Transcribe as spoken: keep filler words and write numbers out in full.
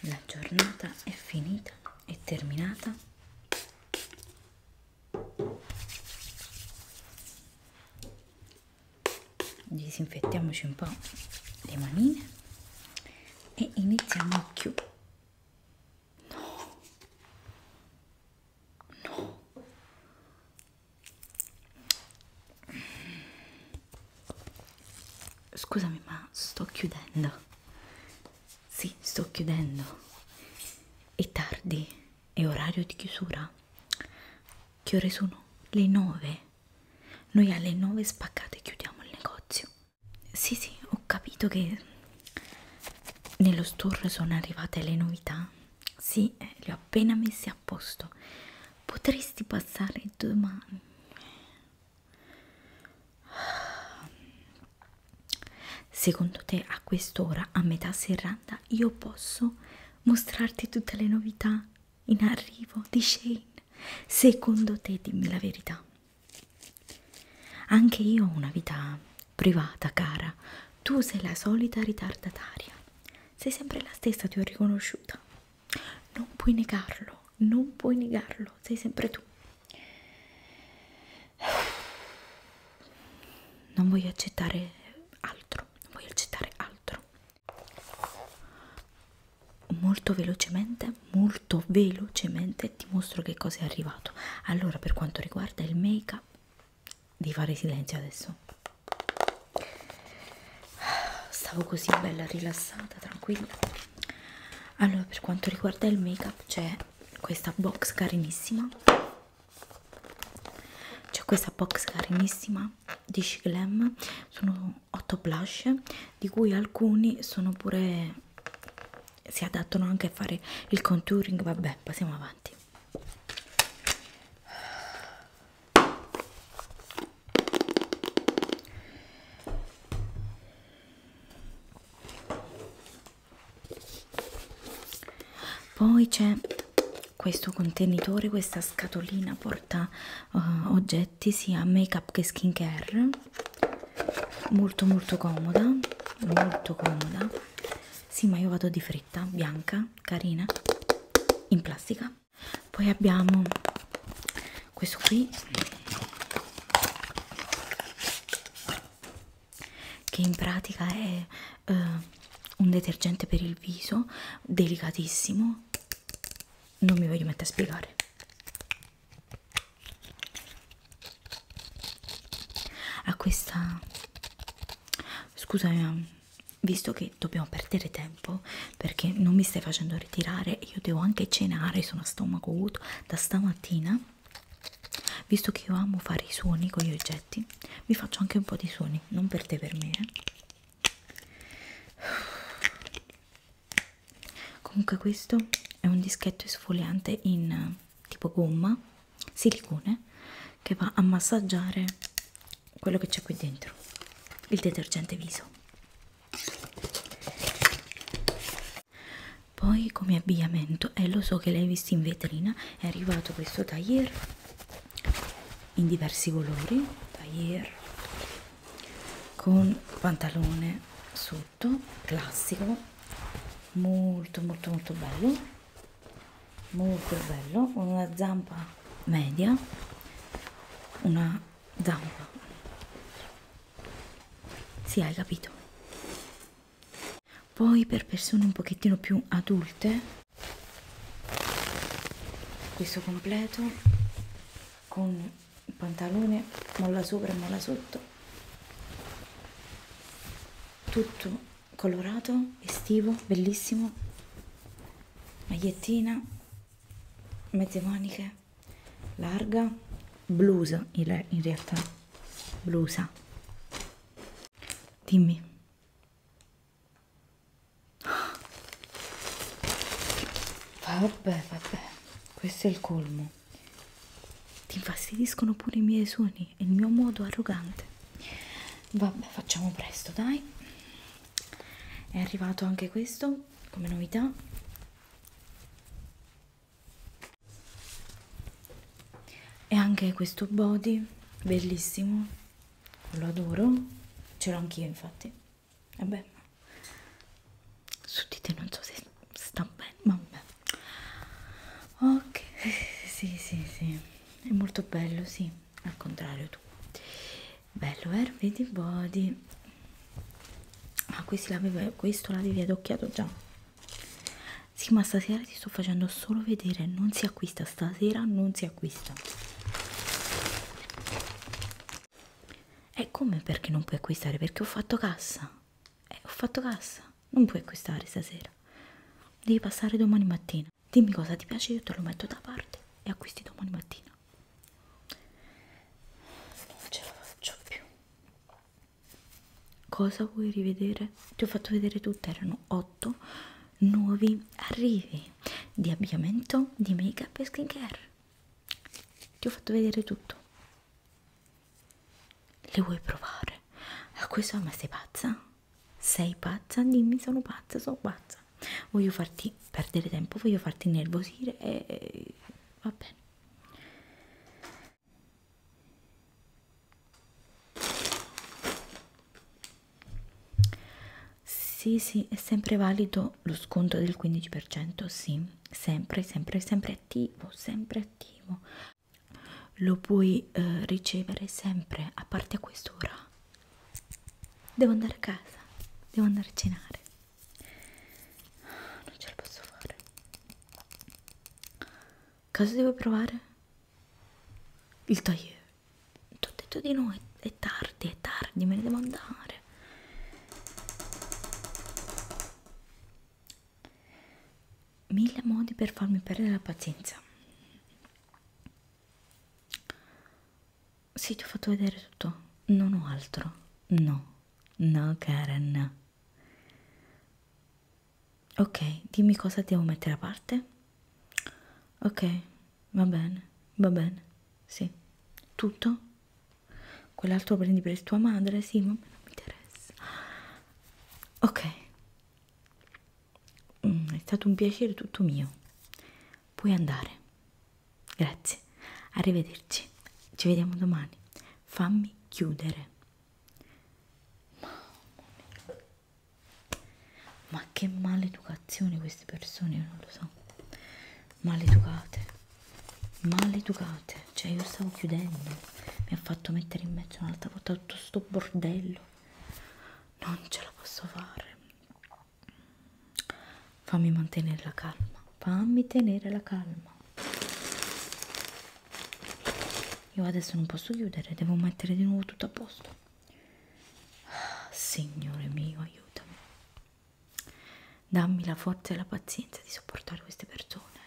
la giornata è finita, è terminata. Disinfettiamoci un po' le manine e iniziamo a chiudere. No, no. Scusami, ma sto chiudendo. Sì, sto chiudendo. È tardi, è orario di chiusura. Che ore sono? Le nove. Noi alle nove spaccate chiudiamo il negozio. Sì, sì, ho capito che nello store sono arrivate le novità. Sì, le ho appena messe a posto. Potresti passare domani. Secondo te a quest'ora, a metà serata, io posso mostrarti tutte le novità in arrivo di Shein? Secondo te, dimmi la verità. Anche io ho una vita privata, cara. Tu sei la solita ritardataria. Sei sempre la stessa, ti ho riconosciuta. Non puoi negarlo, non puoi negarlo, sei sempre tu. Non voglio accettare altro, non voglio accettare altro. Molto velocemente, molto velocemente ti mostro che cosa è arrivato. Allora, per quanto riguarda il make-up, devi fare silenzio adesso. Stavo così bella rilassata, tranquilla. Allora, per quanto riguarda il make-up c'è questa box carinissima. C'è questa box carinissima di She Glam. Sono otto blush, di cui alcuni sono pure, si adattano anche a fare il contouring. Vabbè, passiamo avanti. Poi c'è questo contenitore, questa scatolina porta uh, oggetti sia make up che skincare, molto molto comoda, molto comoda. Sì, ma io vado di fretta, bianca, carina, in plastica. Poi abbiamo questo qui che in pratica è uh, un detergente per il viso delicatissimo. Non mi voglio mettere a spiegare. A questa, scusami, visto che dobbiamo perdere tempo perché non mi stai facendo ritirare, io devo anche cenare, sono a stomaco vuoto da stamattina. Visto che io amo fare i suoni con gli oggetti, vi faccio anche un po' di suoni, non per te, per me, eh. Comunque questo è un dischetto esfoliante in tipo gomma, silicone, che va a massaggiare quello che c'è qui dentro, il detergente viso. Poi come abbigliamento, e eh, lo so che l'hai visto in vetrina, è arrivato questo tailleur in diversi colori, tailleur con pantalone sotto, classico, molto molto molto bello, molto bello, con una zampa media, una zampa, sì, hai capito. Poi per persone un pochettino più adulte, questo completo con il pantalone molla sopra e molla sotto, tutto colorato, estivo, bellissimo, magliettina, mezze maniche, larga, blusa in, in realtà, blusa. Dimmi. Vabbè, vabbè, questo è il colmo. Ti infastidiscono pure i miei suoni e il mio modo arrogante. Vabbè, facciamo presto, dai. È arrivato anche questo come novità. E anche questo body, bellissimo, lo adoro, ce l'ho anch'io infatti. Vabbè, su di te non so se sta bene, molto bello, sì, al contrario tu. Bello, vero? Vedi body. Ma questi l'avevo, questo l'avevi adocchiato già. Sì, ma stasera ti sto facendo solo vedere, non si acquista, stasera non si acquista. E come perché non puoi acquistare? Perché ho fatto cassa. Eh, ho fatto cassa. Non puoi acquistare stasera. Devi passare domani mattina. Dimmi cosa ti piace, io te lo metto da parte e acquisti domani mattina. Non ce la faccio più. Cosa vuoi rivedere? Ti ho fatto vedere tutte, erano otto nuovi arrivi di abbigliamento, di make up e skincare. Ti ho fatto vedere tutto. Le vuoi provare? A questo, ma sei pazza? Sei pazza? Dimmi, sono pazza, sono pazza. Voglio farti perdere tempo, voglio farti innervosire e va bene. Sì, sì, è sempre valido lo sconto del quindici per cento, sì, sempre, sempre, sempre attivo, sempre attivo. Lo puoi eh, ricevere sempre, a parte a quest'ora. Devo andare a casa, devo andare a cenare. Non ce la posso fare. Cosa devo provare? Il tailleur. Ti ho detto di no, è, è tardi, è tardi, me ne devo andare. Mille modi per farmi perdere la pazienza. Sì, ti ho fatto vedere tutto. Non ho altro. No, no, Karen. Ok, dimmi cosa devo mettere a parte. Ok, va bene, va bene. Sì, tutto? Quell'altro prendi per tua madre? Sì, ma non mi interessa. Ok, mm, è stato un piacere tutto mio. Puoi andare. Grazie. Arrivederci. Ci vediamo domani. Fammi chiudere. Ma che maleducazione queste persone, io non lo so. Maleducate. Maleducate. Cioè io stavo chiudendo. Mi ha fatto mettere in mezzo un'altra volta tutto sto bordello. Non ce la posso fare. Fammi mantenere la calma. Fammi tenere la calma. Io adesso non posso chiudere, devo mettere di nuovo tutto a posto. Signore mio, aiutami. Dammi la forza e la pazienza di sopportare queste persone.